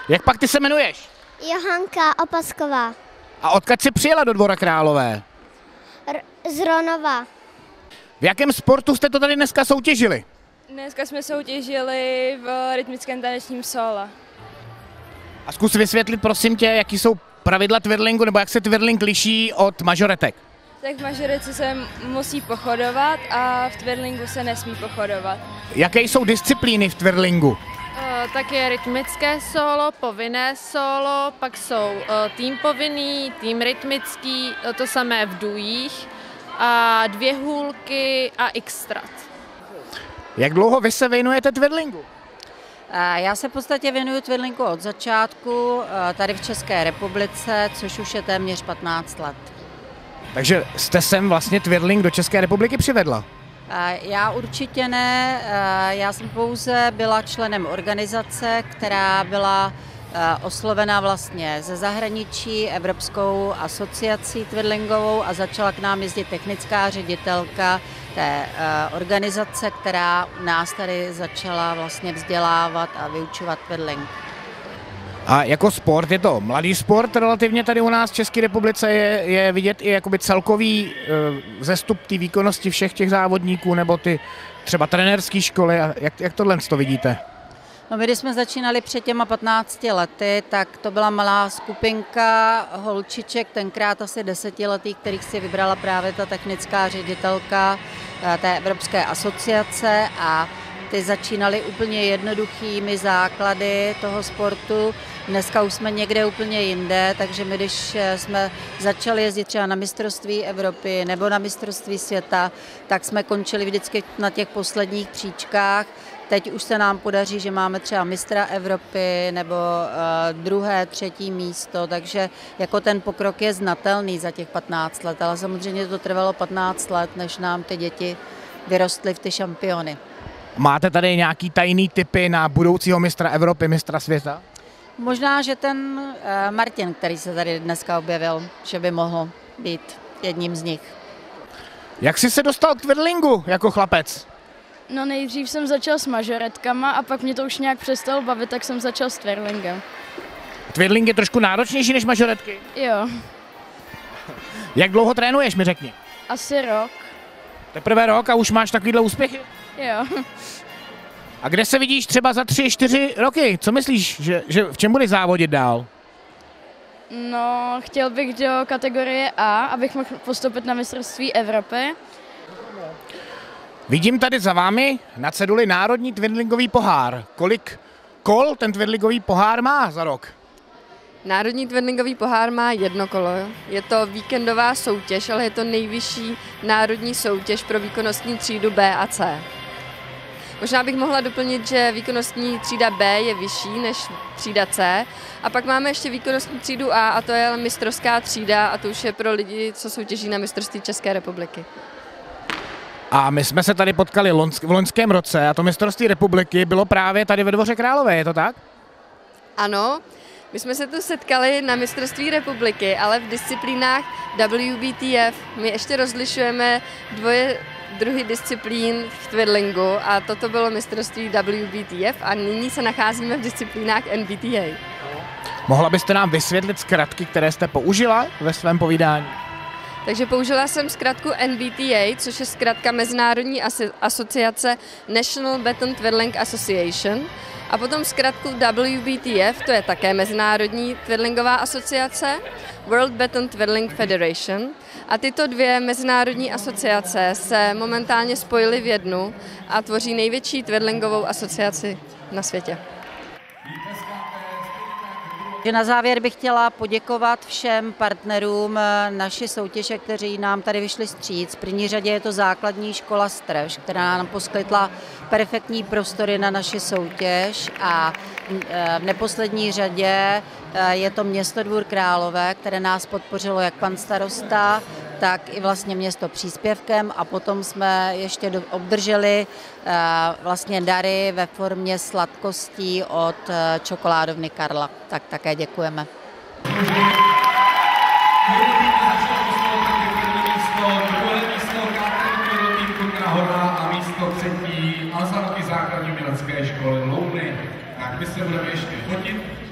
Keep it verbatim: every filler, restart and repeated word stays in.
Jak pak ty se jmenuješ? Johanka Opasková. A odkud jsi přijela do Dvora Králové? R- z Ronova. V jakém sportu jste to tady dneska soutěžili? Dneska jsme soutěžili v rytmickém tanečním solo. A zkus vysvětlit, prosím tě, jaký jsou pravidla twirlingu, nebo jak se twirling liší od mažoretek. Tak v mažorece se musí pochodovat a v twirlingu se nesmí pochodovat. Jaké jsou disciplíny v twirlingu? Uh, tak je rytmické solo, povinné solo, pak jsou uh, tým povinný, tým rytmický, uh, to samé v dujích a dvě hůlky a x-strat. Jak dlouho vy se věnujete twirlingu? Já se v podstatě věnuju twirlingu od začátku, tady v České republice, což už je téměř patnáct let. Takže jste sem vlastně twirling do České republiky přivedla? Já určitě ne, já jsem pouze byla členem organizace, která byla oslovena vlastně ze zahraničí Evropskou asociací twirlingovou a začala k nám jezdit technická ředitelka té organizace, která nás tady začala vlastně vzdělávat a vyučovat twirling. A jako sport, je to mladý sport relativně tady u nás v České republice, je, je vidět i jakoby celkový e, zestup té výkonnosti všech těch závodníků nebo ty třeba trenérské školy. A jak, jak tohle to vidíte? No, my, když jsme začínali před těma patnácti lety, tak to byla malá skupinka holčiček, tenkrát asi desetiletých, kterých si vybrala právě ta technická ředitelka té Evropské asociace a ty začínaly úplně jednoduchými základy toho sportu. Dneska už jsme někde úplně jinde, takže my, když jsme začali jezdit třeba na mistrovství Evropy nebo na mistrovství světa, tak jsme končili vždycky na těch posledních příčkách. Teď už se nám podaří, že máme třeba mistra Evropy nebo uh, druhé, třetí místo, takže jako ten pokrok je znatelný za těch patnáct let, ale samozřejmě to trvalo patnáct let, než nám ty děti vyrostly v ty šampiony. Máte tady nějaký tajný tipy na budoucího mistra Evropy, mistra světa? Možná, že ten uh, Martin, který se tady dneska objevil, že by mohl být jedním z nich. Jak jsi se dostal k twirlingu jako chlapec? No nejdřív jsem začal s mažoretkama a pak mě to už nějak přestalo bavit, tak jsem začal s twirlingem. Twirling je trošku náročnější než mažoretky? Jo. Jak dlouho trénuješ, mi řekni? Asi rok. Teprve rok a už máš takovýhle úspěchy? Jo. A kde se vidíš třeba za tři, čtyři roky? Co myslíš, že, že v čem budeš závodit dál? No, chtěl bych do kategorie A, abych mohl postoupit na mistrovství Evropy. Vidím tady za vámi na ceduli Národní twirlingový pohár. Kolik kol ten twirlingový pohár má za rok? Národní twirlingový pohár má jedno kolo. Je to víkendová soutěž, ale je to nejvyšší národní soutěž pro výkonnostní třídu B a C. Možná bych mohla doplnit, že výkonnostní třída B je vyšší než třída C. A pak máme ještě výkonnostní třídu A a to je mistrovská třída a to už je pro lidi, co soutěží na mistrovství České republiky. A my jsme se tady potkali v loňském roce a to mistrovství republiky bylo právě tady ve Dvoře Králové, je to tak? Ano, my jsme se tu setkali na mistrovství republiky, ale v disciplínách W B T F. My ještě rozlišujeme dvoje druhy disciplín v twirlingu a toto bylo mistrovství W B T F a nyní se nacházíme v disciplínách N B T A. Mohla byste nám vysvětlit zkratky, které jste použila ve svém povídání? Takže použila jsem zkratku N B T A, což je zkratka Mezinárodní asociace National Baton Twirling Association. A potom zkratku W B T F, to je také Mezinárodní twirlingová asociace, World Baton Twirling Federation. A tyto dvě mezinárodní asociace se momentálně spojily v jednu a tvoří největší twirlingovou asociaci na světě. Na závěr bych chtěla poděkovat všem partnerům naší soutěže, kteří nám tady vyšli vstříc. V první řadě je to základní škola Strž, která nám poskytla perfektní prostory na naši soutěž a v neposlední řadě je to město Dvůr Králové, které nás podpořilo jak pan starosta, tak i vlastně město příspěvkem a potom jsme ještě obdrželi vlastně dary ve formě sladkostí od čokoládovny Karla. Tak také děkujeme. A místo třetí Alzanky základní umělecké školy Louny. Tak my se budeme ještě fotit.